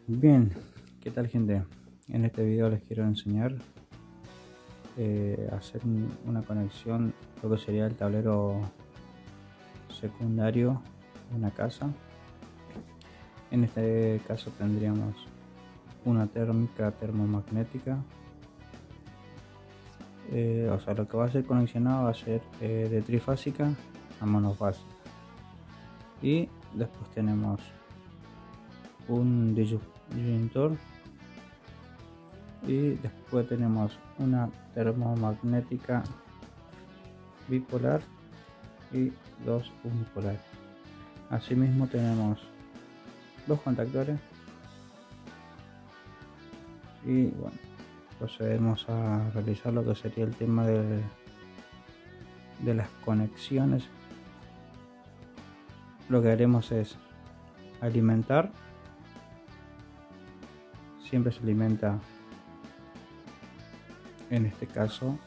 Bien, ¿qué tal gente? En este video les quiero enseñar a hacer una conexión, lo que sería el tablero secundario de una casa. En este caso tendríamos una térmica termomagnética, o sea, lo que va a ser conexionado va a ser de trifásica a monofásica, y después tenemos un disyuntor, y después tenemos una termomagnética bipolar y dos unipolares. Asimismo tenemos dos contactores y bueno, procedemos a realizar lo que sería el tema de las conexiones. Lo que haremos es alimentar, siempre se alimenta, en este caso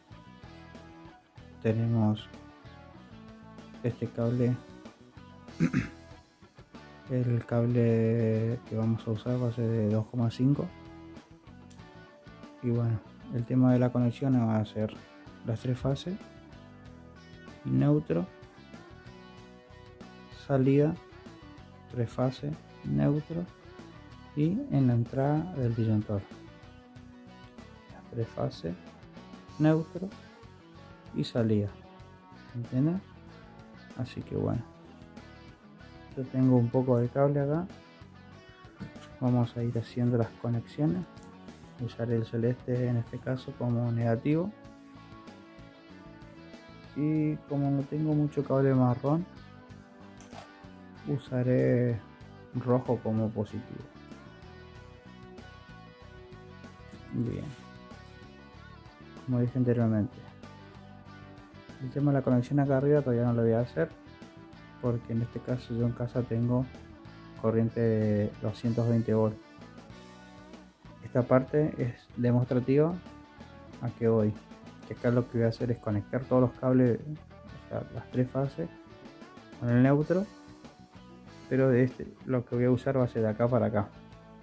tenemos este cable. El cable que vamos a usar va a ser de 2,5, y bueno, el tema de la conexión va a ser las tres fases, neutro, salida, tres fases, neutro, y en la entrada del disyuntor, las tres fases, neutro y salida, ¿entiendes? Así que bueno, yo tengo un poco de cable acá, vamos a ir haciendo las conexiones. Usaré el celeste en este caso como negativo, y como no tengo mucho cable marrón, usaré rojo como positivo. Bien, como dije anteriormente, el tema de la conexión acá arriba todavía no lo voy a hacer, porque en este caso yo en casa tengo corriente de 220 volts. Esta parte es demostrativa a que voy, que acá lo que voy a hacer es conectar todos los cables, o sea, las tres fases con el neutro, pero de lo que voy a usar va a ser de acá para acá.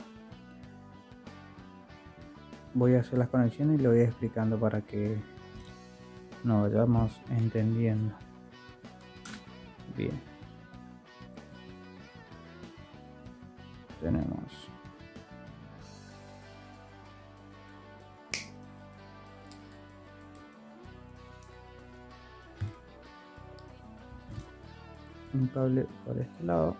Voy a hacer las conexiones y lo voy explicando para que nos vayamos entendiendo. Bien, tenemos un cable por este lado,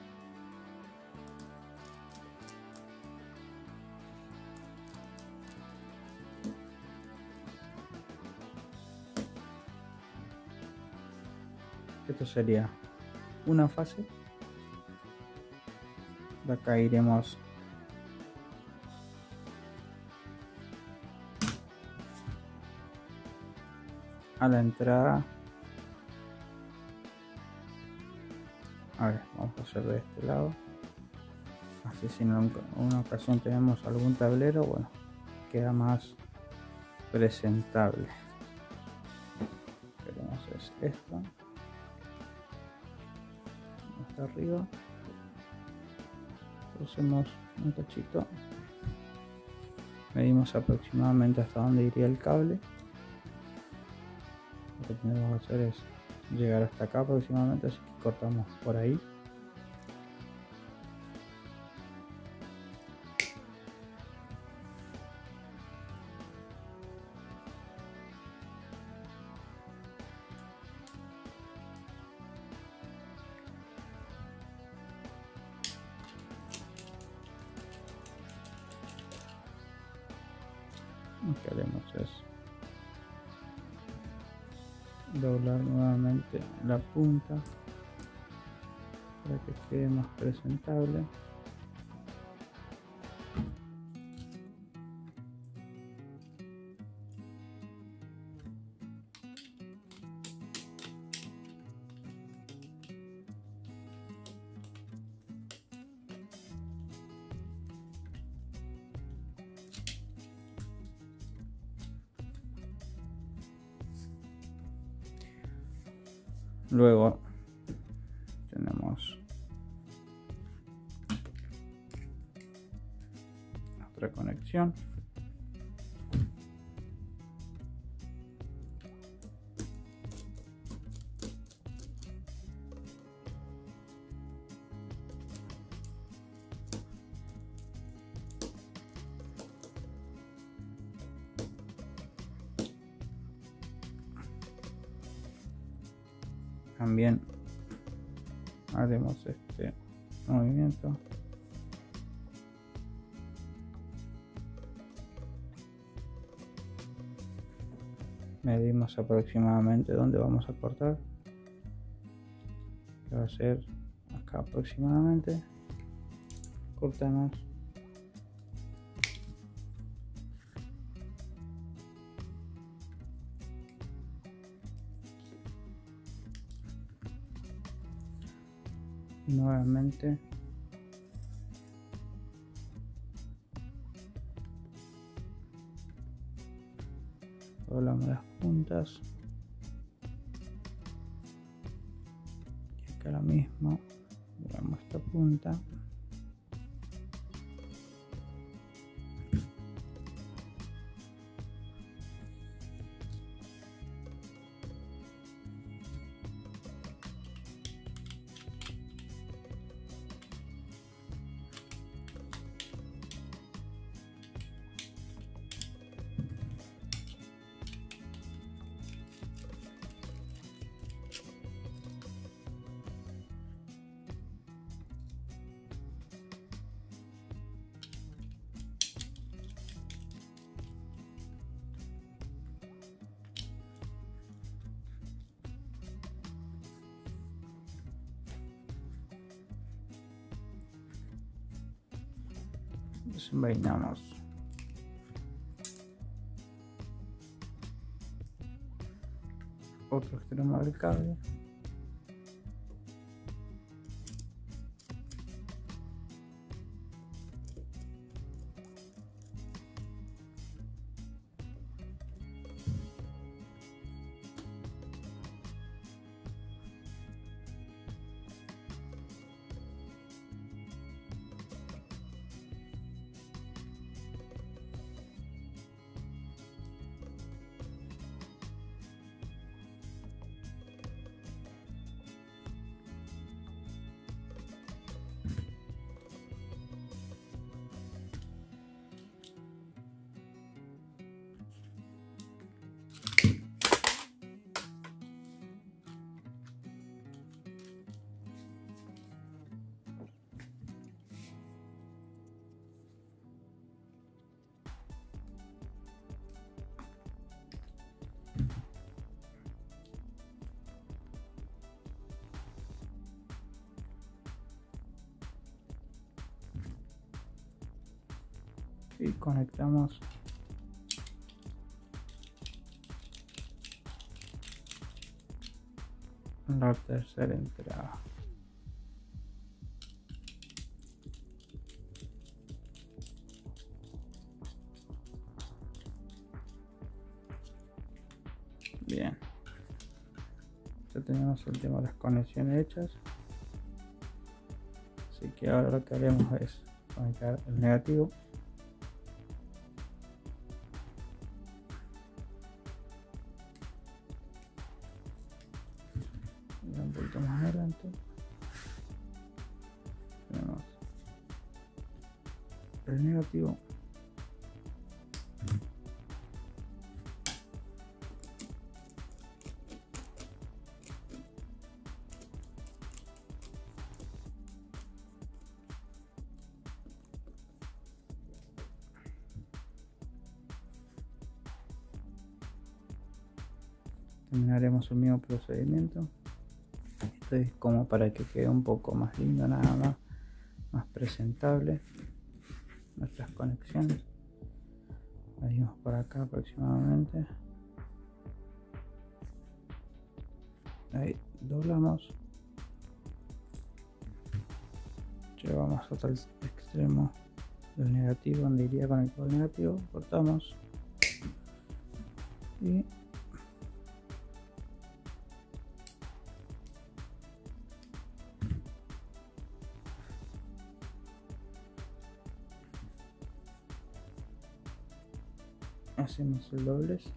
esto sería una fase. De acá iremos a la entrada. A ver, vamos a hacer de este lado, así si en una ocasión tenemos algún tablero, bueno, queda más presentable. Queremos es esto, hasta arriba, hacemos un cachito, medimos aproximadamente hasta donde iría el cable. Lo que tenemos que hacer es llegar hasta acá aproximadamente, así que cortamos por ahí. Lo que haremos es doblar nuevamente la punta para que quede más presentable. Luego tenemos nuestra conexión. También haremos este movimiento. Medimos aproximadamente dónde vamos a cortar, que va a ser acá aproximadamente. Cortamos. Y nuevamente doblamos las puntas y acá lo mismo, doblamos esta punta. Desenvainamos otro extremo del cable. Y conectamos la tercera entrada. Bien, ya tenemos el tema de las conexiones hechas, así que ahora lo que haremos es conectar el negativo. Un poquito más adelante tenemos el negativo, terminaremos el mismo procedimiento. Esto es como para que quede un poco más lindo, nada más presentable nuestras conexiones. Medimos por acá aproximadamente, ahí doblamos, llevamos hasta el extremo del negativo donde iría conectado el negativo, cortamos y hacemos el doblez.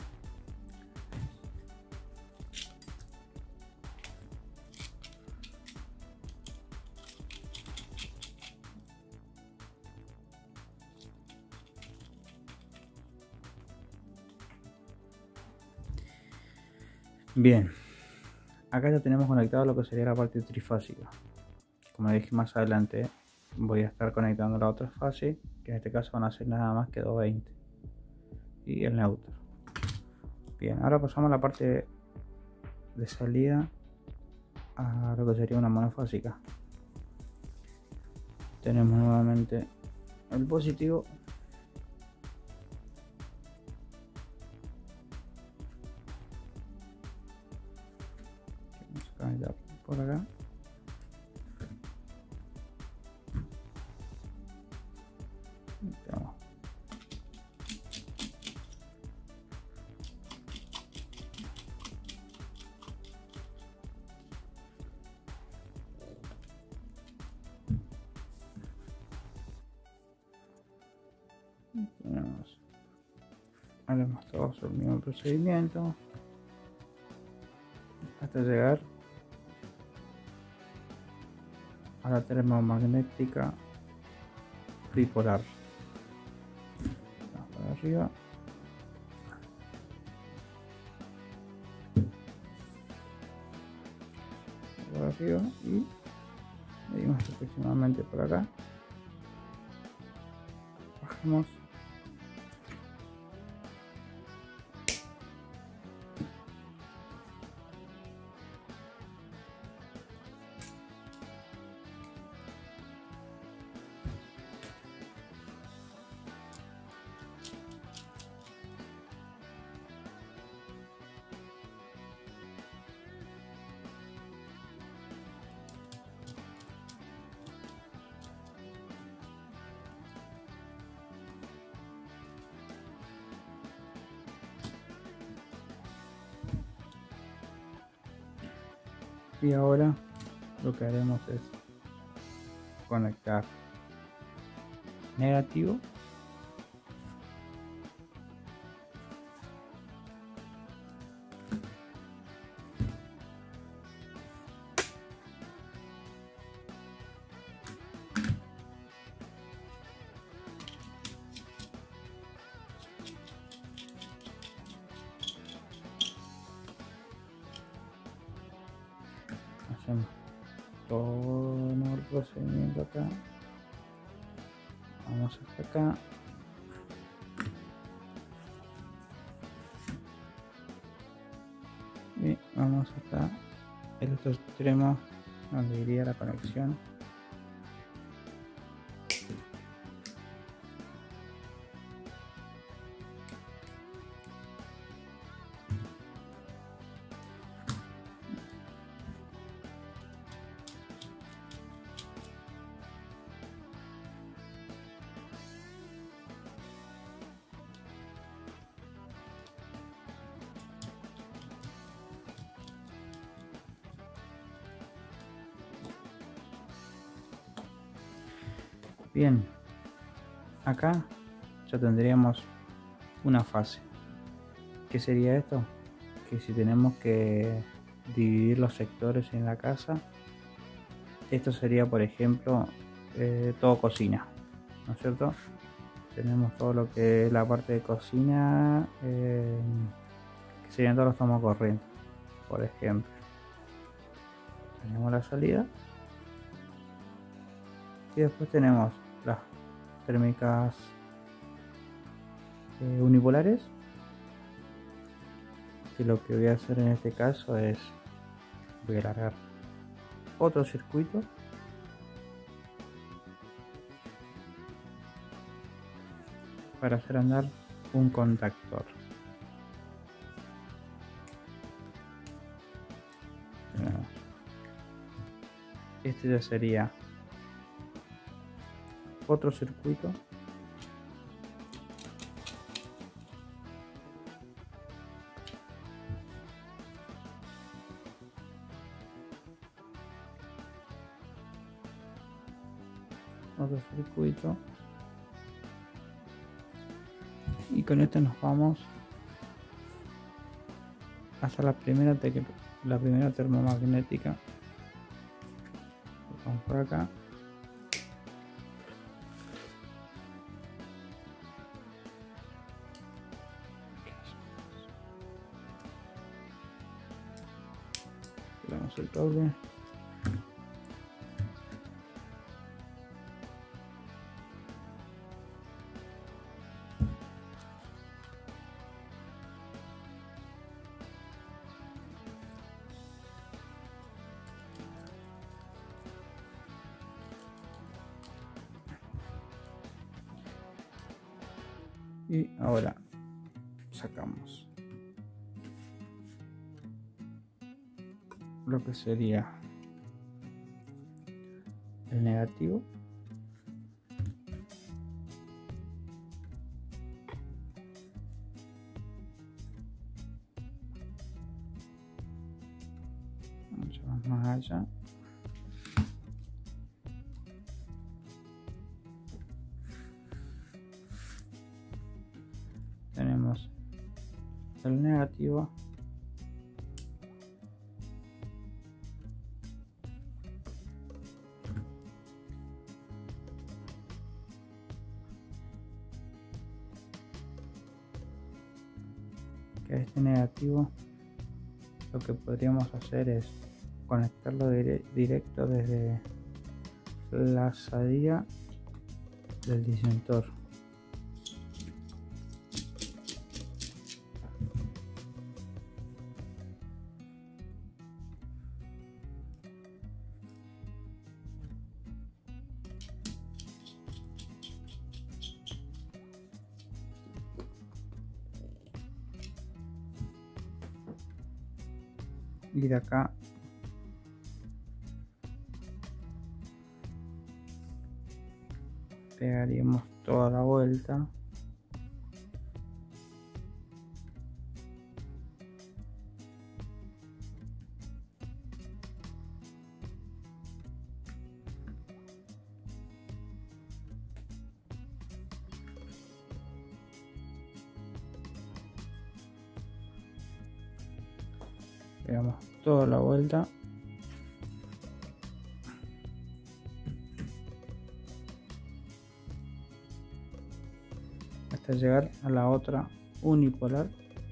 Bien, acá ya tenemos conectado lo que sería la parte trifásica. Como dije, más adelante voy a estar conectando la otra fase, que en este caso van a ser nada más que 220 y el neutro. Bien, ahora pasamos a la parte de salida a lo que sería una monofásica. Tenemos nuevamente el positivo, vamos a conectar por acá. Haremos todos el mismo procedimiento hasta llegar a la termomagnética bipolar. Vamos para arriba. Por arriba y medimos aproximadamente por acá. Bajamos. Y ahora lo que haremos es conectar negativo hacemos todo el procedimiento acá, vamos hasta acá, y vamos hasta el otro extremo donde iría la conexión. Bien, acá ya tendríamos una fase. ¿Qué sería esto? Que si tenemos que dividir los sectores en la casa, esto sería, por ejemplo, todo cocina, ¿no es cierto? Tenemos todo lo que es la parte de cocina, que serían todos los tomos corrientes, por ejemplo. Tenemos la salida y después tenemos las térmicas unipolares, que lo que voy a hacer en este caso es voy a alargar otro circuito para hacer andar un contactor. Este ya sería otro circuito Y con esto nos vamos hasta la primera termomagnética. Vamos por acá. Tiramos el cable. Y ahora sacamos lo que sería el negativo. Vamos más allá. Tenemos el negativo, que este negativo lo que podríamos hacer es conectarlo directo desde la salida del disyuntor. Y de acá pegaríamos toda la vuelta. Pegamos toda la vuelta. Hasta llegar a la otra unipolar.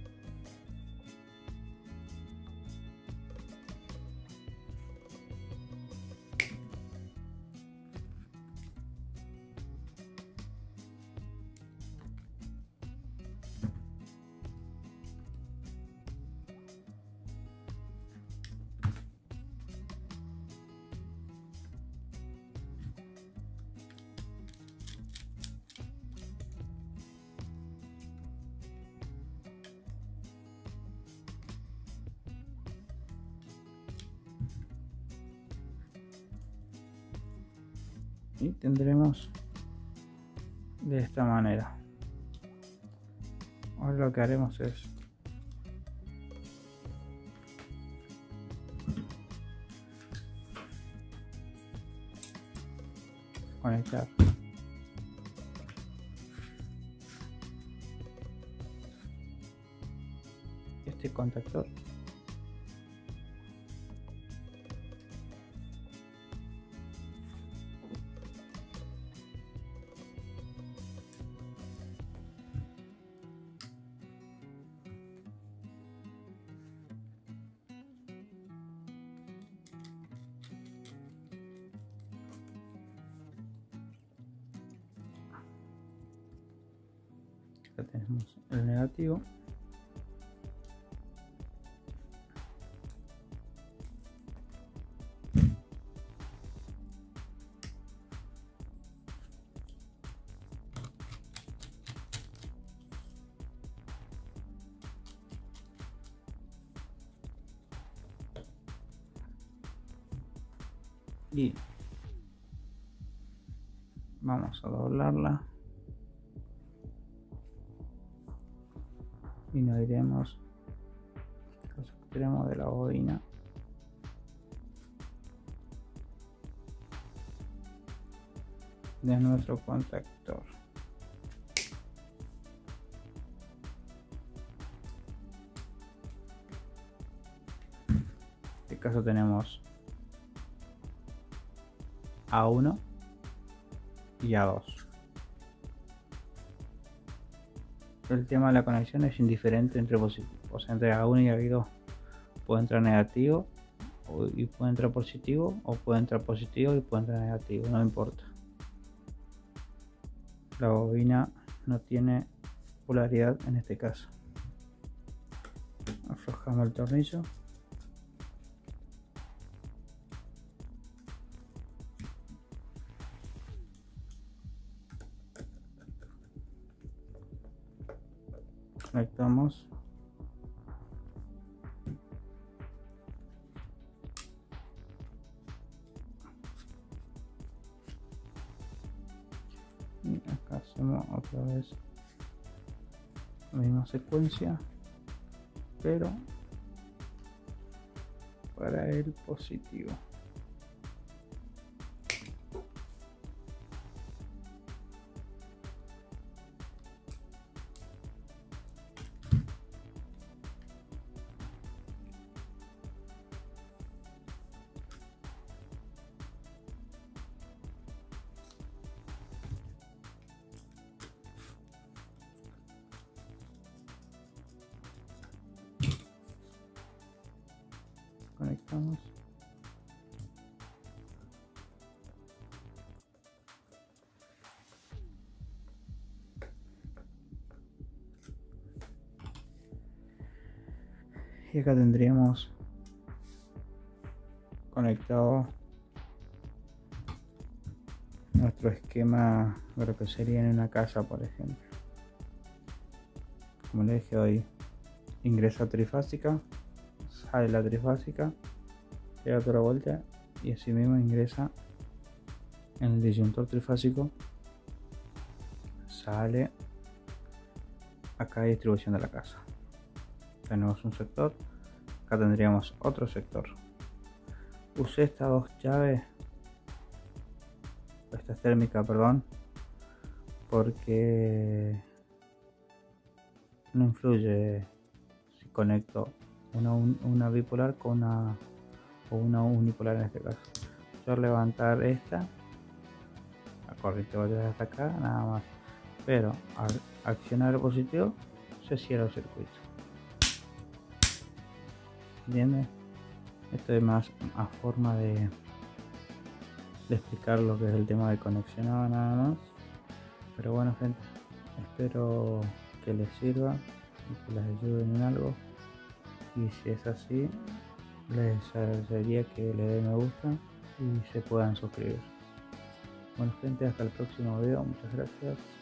Y tendremos de esta manera. Ahora lo que haremos es conectar este contactor . Acá tenemos el negativo . Y vamos a doblarla y nos iremos a los extremos de la bobina . De nuestro contactor . caso tenemos A1 y A2. El tema de la conexión es indiferente entre positivos, o sea, entre A1 y A2 puede entrar negativo y puede entrar positivo, o puede entrar positivo y puede entrar negativo, no importa. La bobina no tiene polaridad en este caso. Aflojamos el tornillo. Conectamos. Y acá hacemos otra vez la misma secuencia, pero para el positivo. Conectamos. Y acá tendríamos conectado nuestro esquema de lo que sería en una casa, por ejemplo. Como le dije hoy, ingresa trifásica, sale la trifásica, llega otra vuelta y así mismo ingresa en el disyuntor trifásico, sale acá hay distribución de la casa. Tenemos un sector, acá tendríamos otro sector. Usé estas dos llaves, esta es térmica, perdón, porque no influye si conecto una bipolar con una unipolar en este caso. Yo al levantar esta, la corriente va a llegar hasta acá, nada más, pero al accionar el positivo se cierra el circuito. ¿Entiendes? Esto es más a forma de explicar lo que es el tema de conexionado nada más. Pero bueno, gente, espero que les sirva y que les ayuden en algo. Y si es así, les agradecería que le den me gusta y se puedan suscribir. Bueno, gente, hasta el próximo video. Muchas gracias.